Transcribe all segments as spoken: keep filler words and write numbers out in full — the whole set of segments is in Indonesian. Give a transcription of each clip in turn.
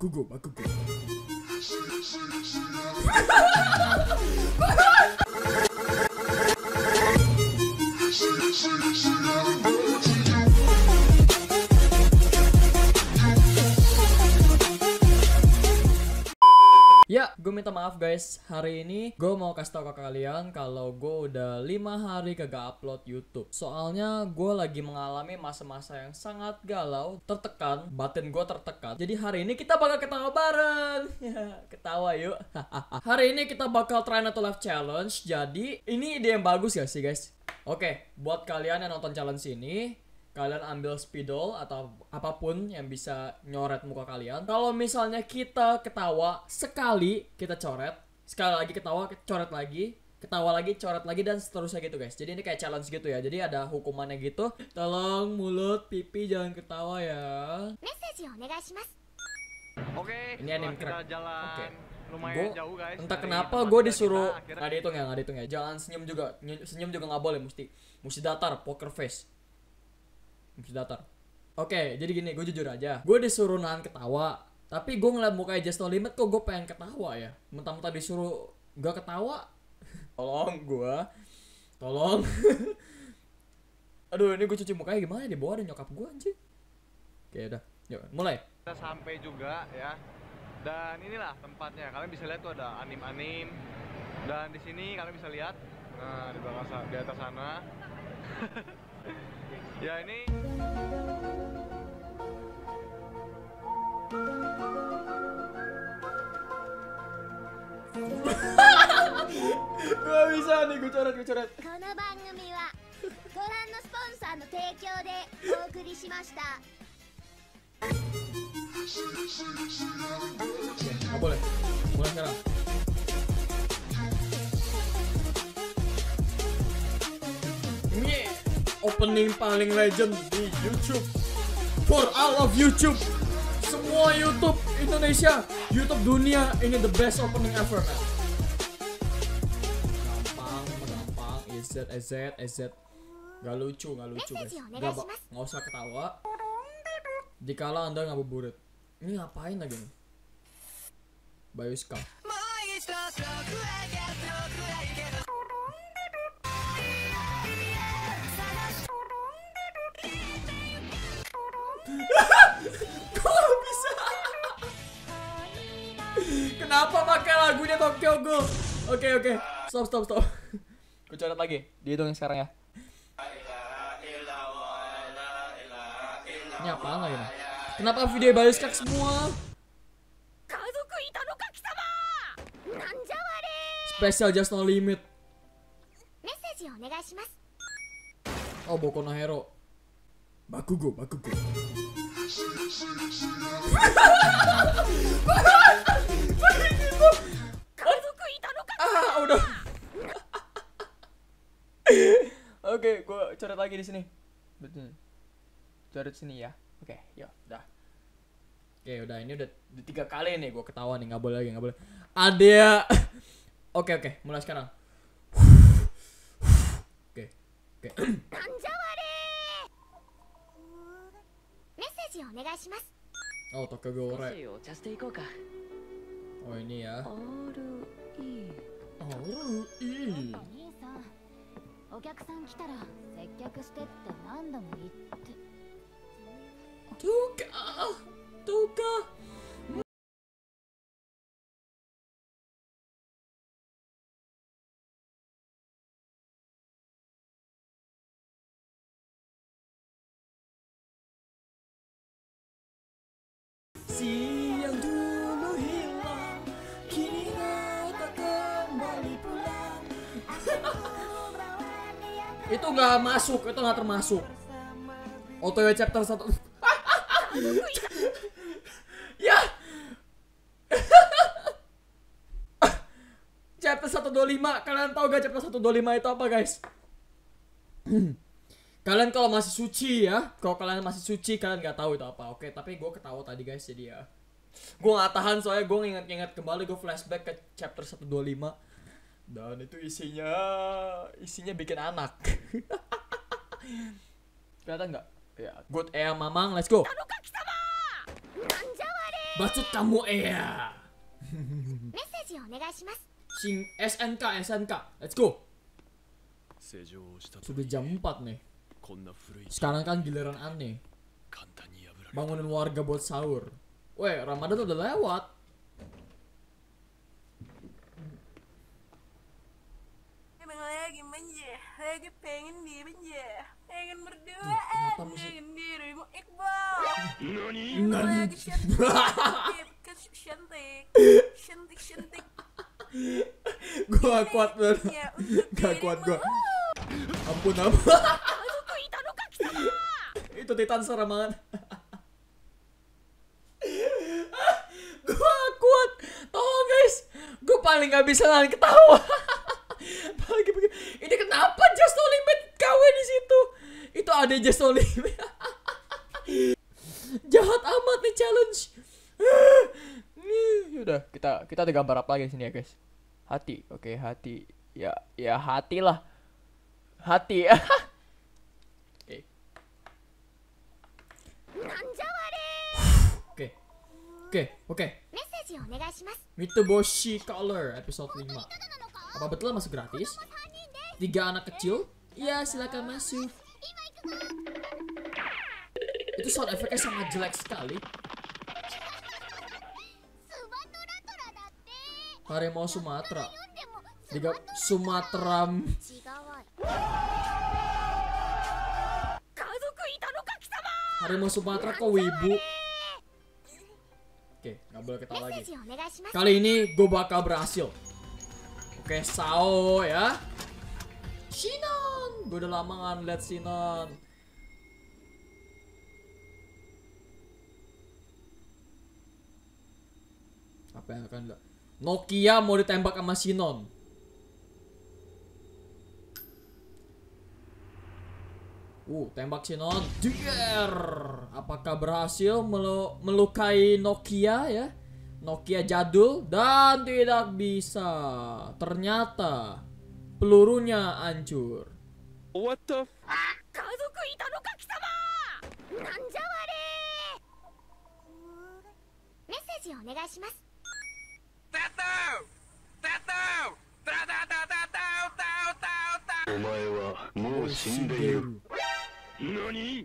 Bakugo, Bakugo. Ya, gue minta maaf guys. Hari ini gue mau kasih tau ke kalian kalau gue udah lima hari kagak upload YouTube. Soalnya gue lagi mengalami masa-masa yang sangat galau, tertekan, batin gue tertekan. Jadi hari ini kita bakal ketawa bareng. Ketawa yuk. Hari ini kita bakal try not to laugh challenge. Jadi ini ide yang bagus gak sih guys? Oke, buat kalian yang nonton challenge ini, kalian ambil spidol atau apapun yang bisa nyoret muka kalian. Kalau misalnya kita ketawa sekali, kita coret. Sekali lagi ketawa, coret lagi. Ketawa lagi, coret lagi, dan seterusnya gitu guys. Jadi ini kayak challenge gitu ya. Jadi ada hukumannya gitu. Tolong mulut, pipi jangan ketawa ya. Oke, ini anime kita jalan Oke. lumayan Gua, jauh guys. entah dari kenapa tempat gue kita, disuruh akhirnya- nggak dihitung ya, nggak dihitung ya. Jangan senyum juga, senyum juga nggak boleh, mesti mesti datar, poker face. Mesti datar. Oke, jadi gini, gue jujur aja. Gue disuruh nahan ketawa, tapi gue ngeliat mukanya Just No Limit kok gue pengen ketawa ya. Mentang-mentang disuruh gak ketawa. Tolong gue, tolong. Aduh, ini gue cuci mukanya gimana? Di bawah ada nyokap gue anjing. Oke, udah, yuk mulai. Kita sampai juga ya. Dan inilah tempatnya. Kalian bisa lihat tuh ada anim-anim. Dan di sini kalian bisa lihat, nah di belakang sa- di atas sana. Ya ini Gak bisa nih, gue coret, gue coret. この番組はご覧のスポンサーの提供でお送りしました。 Gak boleh, mulai sekarang. Ini opening paling legend di YouTube. For all of YouTube, semua YouTube Indonesia, YouTube dunia, ini the best opening ever, man. Gampang, gampang, EZ, EZ, EZ. Gak lucu, gak lucu guys. Gak, ba- gak usah ketawa. Dikala anda ngabuburit. Ini ngapain lagi nih? Bayuska. Kok bisa? Kenapa pakai lagunya Tokyo Ghoul? Oke oke, stop stop stop. Gue coret lagi. Dihitung sekarang ya. Ini apaan lagi nih? Kenapa video Bayuska semua? Special Just No Limit. Oh, Boku no Hero. Bakugo, Bakugo. Ah, udah. Oke, gua coret lagi di sini. Betul. Coret sini ya. Oke, yuk, udah. Oke, udah, ini udah, udah tiga kali nih gua ketawa nih, nggak boleh lagi, nggak boleh. Ada. Oke, oke, mulai sekarang. Oke, oke. Oh, Tokyo Ghoul Re. Oh, ini ya. Oh, ii. お客さん来たら接客してって何度も言って。 Tuh kah? Tuh kah? Siang dulu hilang, kini tak kembali pulang. Itu nggak masuk, itu nggak termasuk. O T W chapter satu. Ya. Chapter seratus dua puluh lima, kalian tahu gak chapter seratus dua puluh lima itu apa guys? Kalian kalau masih suci ya, kalau kalian masih suci kalian nggak tahu itu apa. Oke, tapi gue ketawa tadi guys, jadi ya gue nggak tahan soalnya gue nginget-nginget kembali, gue flashback ke chapter seratus dua puluh lima dan itu isinya isinya bikin anak. Kelihatan nggak? Ya, good eh Mamang, let's go. Bacot kamu ya. メッセージをお願いします。 Sing S N K S N K. Let's go. 施錠をしたと Sudah jam empat nih. こんな古い Sekarang kan giliran aneh. 簡単に破られる Bangunin warga buat sahur. Weh, Ramadan udah lewat. Emang lagi manja, lagi pengen dia manja, pengen Kenapa berduaan, musik? pengen dirimu Iqbal. Nani? Lagi cantik, cantik, cantik, cantik, cantik. Gua kuat banget. Ya, untuk Gak kuat gua. dirimu. Ampun ampun. Aku itano kaki sama. Itu Titan serem banget. Gua kuat. Tolong guys. Gua paling gak bisa nahan ketawa. Apalagi begini. Ini kenapa Just No Limit K W di situ? Itu ada Just No Limit. Jahat amat nih challenge. Udah, kita kita ada gambar apa lagi di sini ya, guys? Hati. Oke, hati. Ya, ya hati lah. Hati. Oke. なんじゃわれ Oke. Oke, oke. メッセージをお願いします。 Mitsubishi Color episode lima. ただなのか Apa betul masuk gratis? Tiga anak kecil? Iya, silakan masuk. Itu sound efeknya sangat jelek sekali. スマトラトラだって Harimau Sumatera. 読んでも Tiga Sumatera. 違うわよ。 家族itano kaki sama. Harimau Sumatera kok wibu? Oke, nggak boleh メ ketawa ッセー lagi. ジをお願いします。 Kali ini gue bakal berhasil. Oke, Sao ya. Shinon. Gue udah lama nggak ngeliat Shinon. Apa yang akan dilakukan? Nokia mau ditembak sama Shinon. Uh, tembak Shinon. Dier. Apakah berhasil melu- melukai Nokia ya? Nokia jadul dan tidak bisa. Ternyata pelurunya hancur. What the f- 家族itano kaki sama. なんじゃわれメッセージをお願いします。 お前はもう死んでいる。何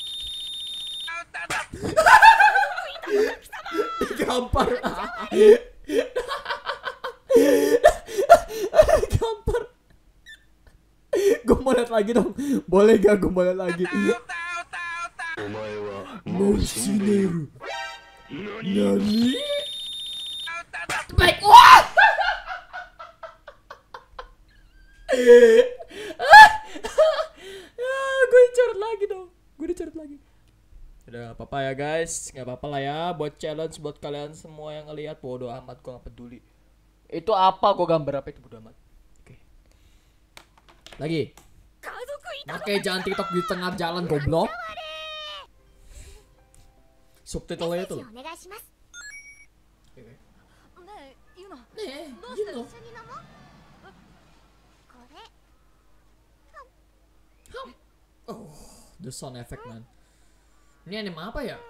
Gampar. Gampar. Gue mau lihat lagi dong. Boleh gak gue mau lihat lagi? お前はも Mau う死んでいる。 Shineru. Nani? Baik. Wah. Gue dicoret lagi dong. Gue dicoret lagi. Udah apa-apa ya guys, nggak apa-apa lah ya. Buat challenge buat kalian semua yang ngelihat, bodo amat, gue nggak peduli. Itu apa? Gue gambar apa itu bodo amat. Oke. Lagi. 家族itano. Oke, jangan TikTok di tengah jalan goblok. Subtitlenya メッセ itu ージ loh. お願いします。 Oke. ねえ、ユナ。 Nih, どう you して know. 一緒に飲もうこれ Oh, the sound effect man. Ini anime apa ya?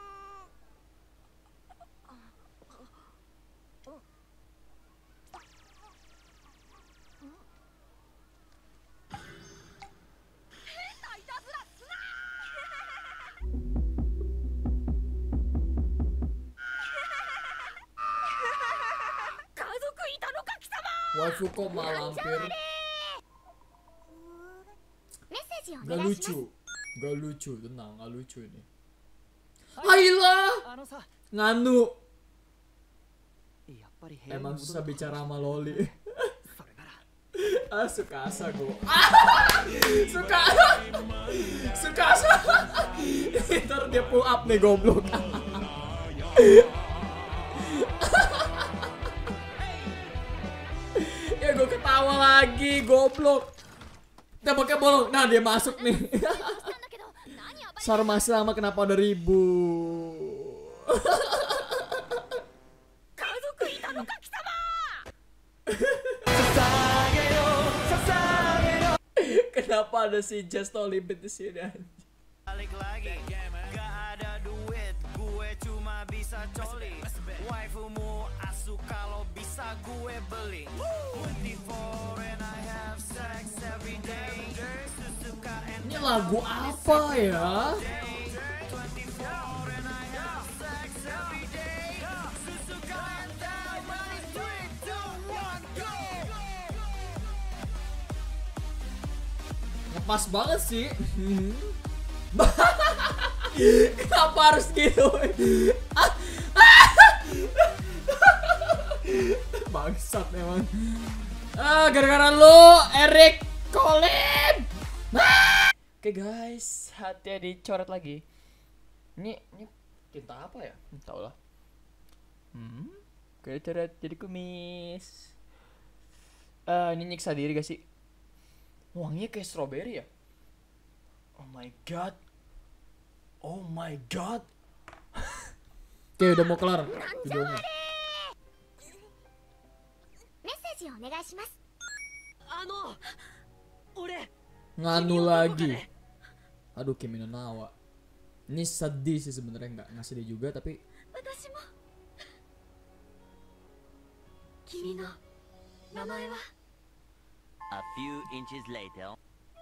Waifu kok malampir. メッセージをお Gak 願いします。 lucu. Gak lucu, tenang, gak lucu ini. Ayolah, あのさ、 nganu. やっぱり部屋に Emang 戻る susah と bicara sama Loli. それなら Ah, suka asa gue. Ah, suka suka asa. Ntar dia pull up nih goblok. Ya gue ketawa lagi goblok. Tembaknya bolong. Nah dia masuk nih. したんだけど何暴れ Sarma sama kenapa ada ribu? 家族itano kaki sama. Kenapa ada si Just No Limit di sini? Balik lagi, gak ada duit, gue cuma bisa coli. Waifumu asu kalau bisa gue beli. Multivore and I have sex every day. Susuka and Ini lagu apa ya? Pas banget sih. Kenapa harus gitu? Bangsat memang. Ah, gara-gara lu, Eric Colin. Ah! Oke guys, hati dicoret lagi. Ini ini tinta apa ya? Tahu lah. Hmm, kayak coret jadi kumis. Ah, ini nyiksa diri gak sih? Wanginya kayak strawberry ya? Oh my god. Oh my god. Oke, udah mau kelar videonya. メッセージをお願いします。 Ano, ore. Nganu lagi. Aduh, Kimi no Nawa. Ini sedih sih sebenarnya, nggak nggak sedih juga tapi. 私も。君の名前は A few inches later.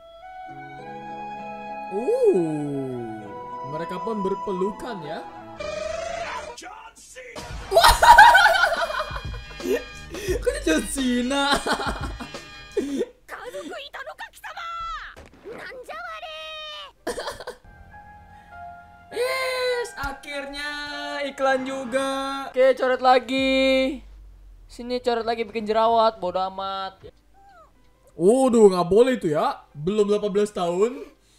Uh, mereka pun berpelukan ya. Kok John Cena? 家族いたのか貴様。なんじゃわれ。 Yes, akhirnya iklan juga. Oke, coret lagi. Sini coret lagi bikin jerawat, bodo amat. Waduh, nggak boleh itu ya. Belum delapan belas tahun.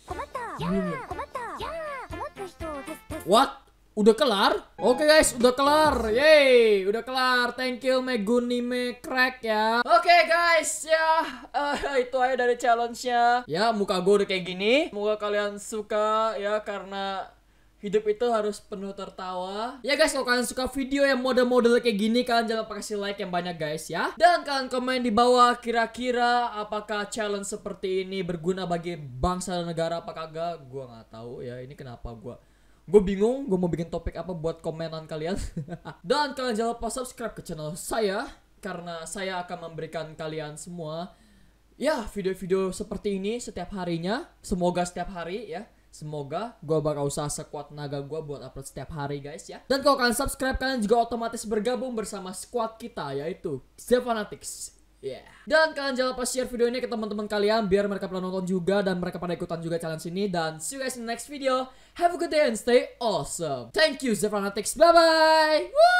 What? Udah kelar? Oke guys, udah kelar. Yeay, udah kelar. Thank you Megunime Crack ya. Oke guys, ya uh, itu aja dari challenge-nya. Ya, muka gue udah kayak gini. Semoga kalian suka ya, karena hidup itu harus penuh tertawa. Ya guys, kalau kalian suka video yang model-model kayak gini, kalian jangan lupa kasih like yang banyak guys ya. Dan kalian komen di bawah kira-kira apakah challenge seperti ini berguna bagi bangsa dan negara apa kagak. Gua nggak tahu ya, ini kenapa gua Gue bingung, gue mau bikin topik apa buat komenan kalian. Dan kalian jangan lupa subscribe ke channel saya, karena saya akan memberikan kalian semua ya video-video seperti ini setiap harinya. Semoga setiap hari ya. Semoga gue bakal usaha sekuat naga gue buat upload setiap hari guys ya. Dan kalau kalian subscribe, kalian juga otomatis bergabung bersama squad kita, yaitu Zefanatics. Yeah. Dan kalian jangan lupa share video ini ke teman-teman kalian biar mereka pada nonton juga dan mereka pada ikutan juga challenge ini. Dan see you guys in the next video. Have a good day and stay awesome. Thank you Zefanatics. Bye bye. Woo!